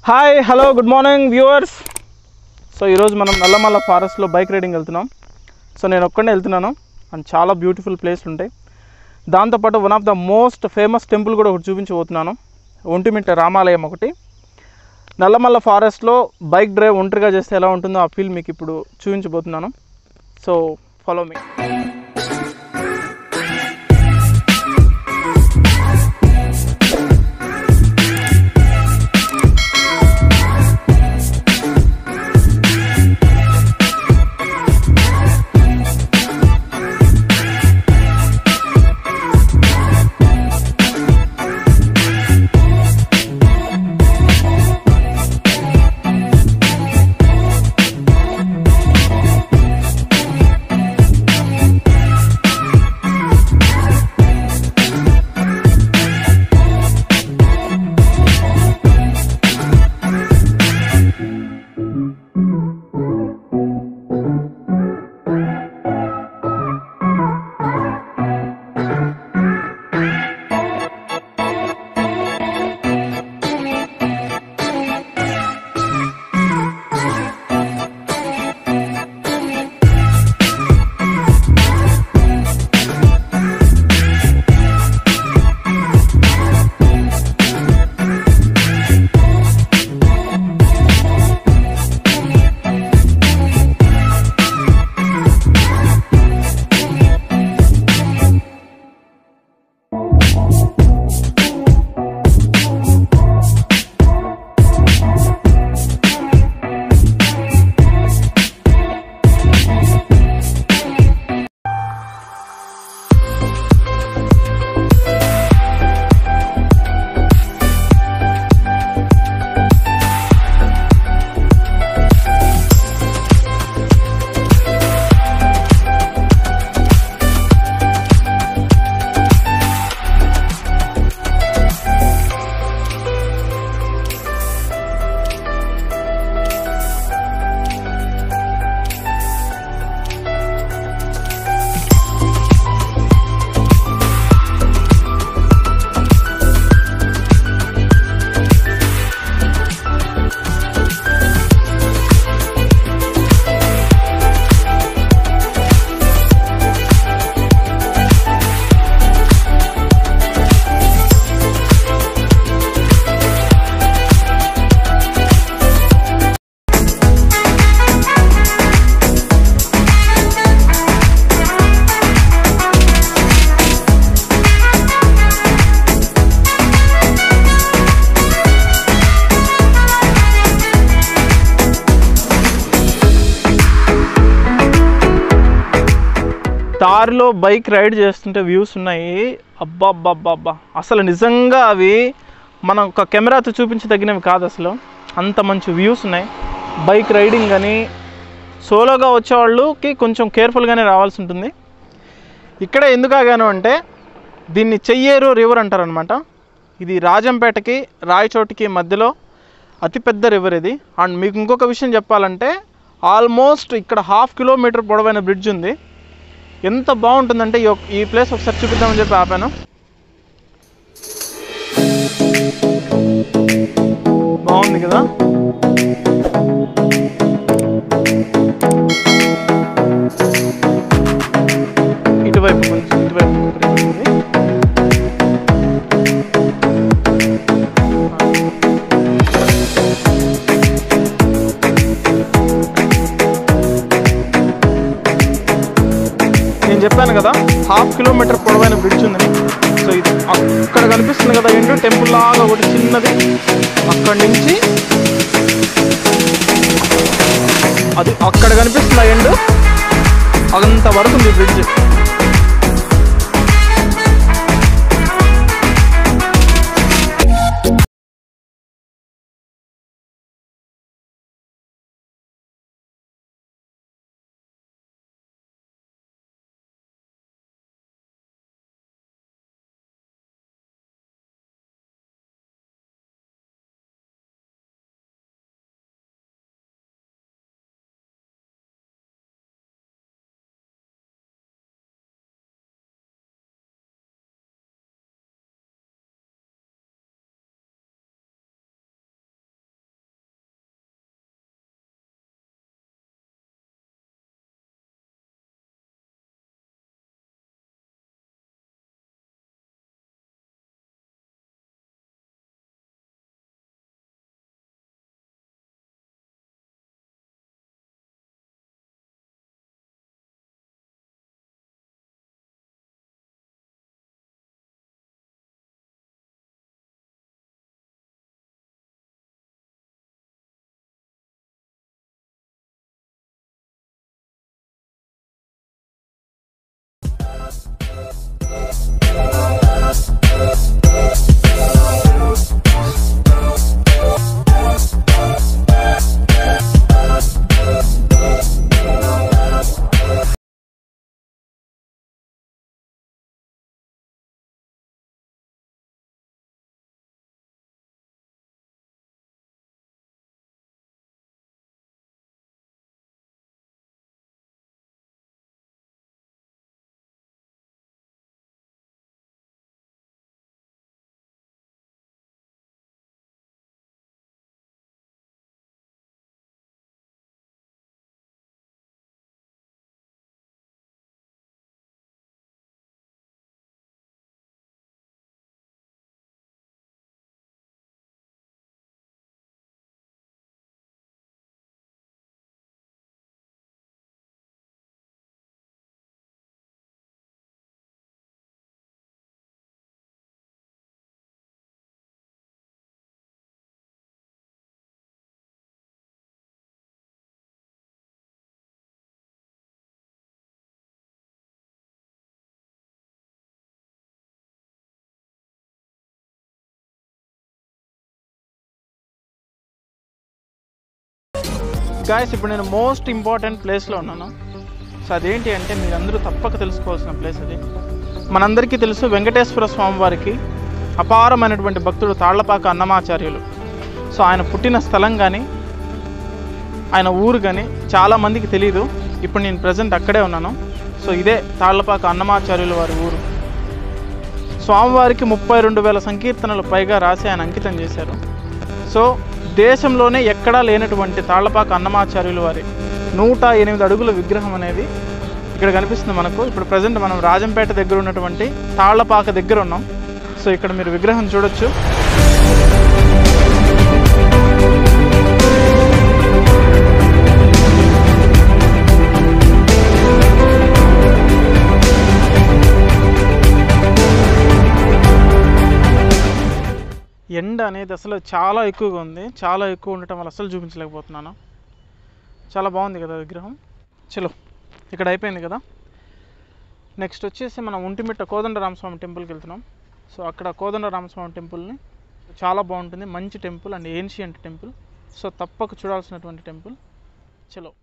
Hi hello good morning viewers. So ఈరోజు మనం నల్లమల్ల ఫారెస్ట్లో బైక్ రైడింగ్ వెళ్తున్నాం. సో నేను ఒక్కడే వెళ్తున్నాను అండ్ చాలా బ్యూటిఫుల్ ప్లేస్లు ఉంటాయి. దాంతోపాటు one of the most famous temple కూడా ఒకటి చూపించబోతున్నాను. ఒంటిమిట్ట రామాలయం ఒకటి. నల్లమల్ల ఫారెస్ట్లో బైక్ డ్రైవ్ ఒంటరిగా చేస్తే ఎలా ఉంటుందో ఆ ఫీల్ మీకు ఇప్పుడు చూపించబోతున్నాను. So follow me. దారిలో బైక్ రైడ్ చేస్తుంటే వ్యూస్ ఉన్నాయి. అబ్బా అసలు నిజంగా అవి మనం ఒక కెమెరాతో చూపించదగినవి కాదు. అసలు అంత మంచి వ్యూస్ ఉన్నాయి. బైక్ రైడింగ్ అని సోలోగా వచ్చేవాళ్ళకి కొంచెం కేర్ఫుల్గానే రావాల్సి ఉంటుంది. ఇక్కడే ఎందుకు ఆగాను అంటే దీన్ని చెయ్యేరు రివర్ అంటారనమాట. ఇది రాజంపేటకి రాయచోటికి మధ్యలో అతిపెద్ద రివర్ ఇది. అండ్ మీకు ఇంకొక విషయం చెప్పాలంటే ఆల్మోస్ట్ ఇక్కడ 1/2 కిలోమీటర్ పొడవైన బ్రిడ్జ్ ఉంది. ఎంత బాగుంటుందంటే ఈ ప్లేస్ ఒకసారి చూపిద్దామని చెప్పి ఆపాను. బాగుంది కదా. ఇటువైపు కొంచెం ఇటువైపు నేను చెప్పాను కదా 1/2 కిలోమీటర్ పొడవైన బ్రిడ్జ్ ఉందని. సో ఇది అక్కడ కనిపిస్తుంది కదా ఏంటో టెంపుల్ లాగా ఒకటి చిన్నది. అక్కడి నుంచి అది అక్కడ కనిపిస్తుంది ఎండ్ అంతవరకు ఉంది బ్రిడ్జ్. గాయస్ ఇప్పుడు నేను మోస్ట్ ఇంపార్టెంట్ ప్లేస్లో ఉన్నాను. సో అదేంటి అంటే మీరందరూ తప్పక తెలుసుకోవాల్సిన ప్లేస్ అది. మనందరికీ తెలుసు వెంకటేశ్వర స్వామి వారికి అపారమైనటువంటి భక్తుడు తాళ్లపాక అన్నమాచార్యులు. సో ఆయన పుట్టిన స్థలం కానీ ఆయన ఊరు కానీ చాలామందికి తెలియదు. ఇప్పుడు నేను ప్రజెంట్ అక్కడే ఉన్నాను. సో ఇదే తాళ్లపాక అన్నమాచార్యుల వారి ఊరు. స్వామివారికి 32,000 సంకీర్తనలు పైగా రాసి ఆయన అంకితం చేశారు. సో దేశంలోనే ఎక్కడా లేనటువంటి తాళ్లపాక అన్నమాచార్యుల వారి 108 అడుగుల విగ్రహం అనేది ఇక్కడ కనిపిస్తుంది మనకు. ఇప్పుడు ప్రజెంట్ మనం రాజంపేట దగ్గర ఉన్నటువంటి తాళ్లపాక దగ్గర ఉన్నాం. సో ఇక్కడ మీరు విగ్రహం చూడొచ్చు. ఎండ అనేది అసలు చాలా ఎక్కువగా ఉంది. చాలా ఎక్కువ ఉండటం వల్ల అసలు చూపించలేకపోతున్నాను. చాలా బాగుంది కదా విగ్రహం. చలో ఇక్కడ అయిపోయింది కదా. నెక్స్ట్ వచ్చేసి మనం ఒంటిమిట్ట కోదండరామస్వామి టెంపుల్కి వెళ్తున్నాం. సో అక్కడ కోదండరామస్వామి టెంపుల్ని చాలా బాగుంటుంది. మంచి temple and ancient temple. So తప్పక చూడాల్సినటువంటి టెంపుల్. చలో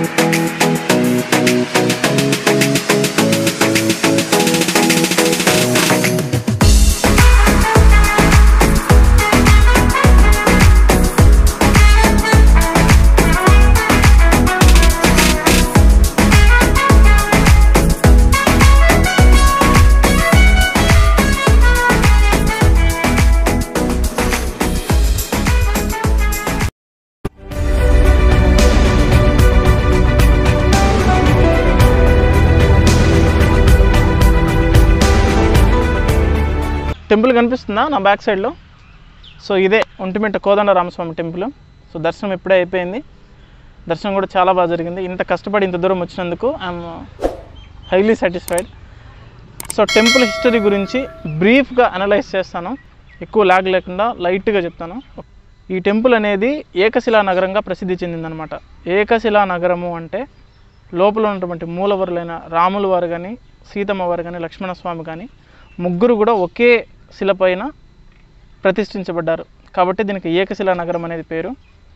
టెంపుల్ కనిపిస్తుందా నా బ్యాక్ సైడ్లో? సో ఇదే ఒంటిమిట్ట కోదండరామస్వామి టెంపుల్. సో దర్శనం ఇప్పుడే అయిపోయింది. దర్శనం కూడా చాలా బాగా జరిగింది. ఇంత కష్టపడి ఇంత దూరం వచ్చినందుకు I'm highly satisfied. So temple history గురించి బ్రీఫ్గా అనలైజ్ చేస్తాను. ఎక్కువ లాగ్ లేకుండా లైట్గా చెప్తాను. ఈ టెంపుల్ అనేది ఏకశిలా నగరంగా ప్రసిద్ధి చెందిందనమాట. ఏకశిలా నగరము అంటే లోపల ఉన్నటువంటి మూలవరులైన రాముల వారు కానీ, సీతమ్మ వారు కానీ, లక్ష్మణస్వామి కానీ ముగ్గురు కూడా ఒకే శిలపైన ప్రతిష్ఠించబడ్డారు. కాబట్టి దీనికి ఏకశిలా నగరం అనేది పేరు.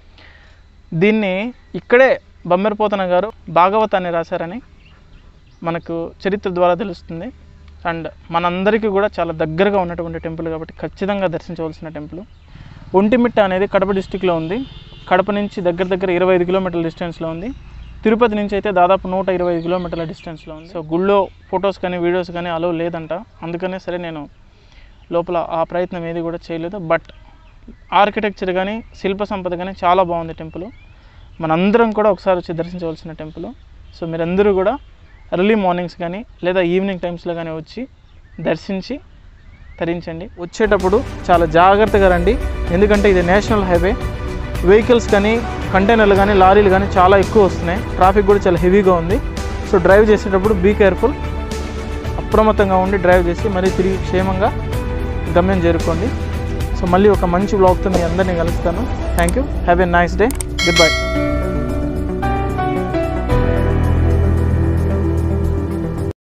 దీన్ని ఇక్కడే బమ్మెరపోతన గారు భాగవతాన్ని రాశారని మనకు చరిత్ర ద్వారా తెలుస్తుంది. అండ్ మనందరికీ కూడా చాలా దగ్గరగా ఉన్నటువంటి టెంపుల్ కాబట్టి ఖచ్చితంగా దర్శించవలసిన టెంపుల్. ఒంటిమిట్ట అనేది కడప డిస్టిక్లో ఉంది. కడప నుంచి దగ్గర 25 కిలోమీటర్ల డిస్టెన్స్లో ఉంది. తిరుపతి నుంచి అయితే దాదాపు 125 కిలోమీటర్ల డిస్టెన్స్లో ఉంది. సో గుళ్ళో ఫొటోస్ కానీ వీడియోస్ కానీ అలో లేదంట. అందుకనే సరే నేను లోపల ఆ ప్రయత్నం ఏది కూడా చేయలేదు. బట్ ఆర్కిటెక్చర్ కానీ శిల్ప సంపద కానీ చాలా బాగుంది టెంపుల్. మనందరం కూడా ఒకసారి వచ్చి దర్శించవలసిన టెంపుల్. సో మీరందరూ కూడా ఎర్లీ మార్నింగ్స్ కానీ లేదా ఈవినింగ్ టైమ్స్లో కానీ వచ్చి దర్శించి తరించండి. వచ్చేటప్పుడు చాలా జాగ్రత్తగా రండి. ఎందుకంటే ఇది నేషనల్ హైవే. వెహికల్స్ కానీ కంటైనర్లు కానీ లారీలు కానీ చాలా ఎక్కువ వస్తున్నాయి. ట్రాఫిక్ కూడా చాలా హెవీగా ఉంది. సో డ్రైవ్ చేసేటప్పుడు బీ కేర్ఫుల్. అప్రమత్తంగా ఉండి డ్రైవ్ చేసి మరీ తిరిగి క్షేమంగా గమ్యం చేరుకోండి. సో మళ్ళీ ఒక మంచి వ్లాగ్తో మీ అందరినీ కలుస్తాను. Thank you. Have a nice day. Good by.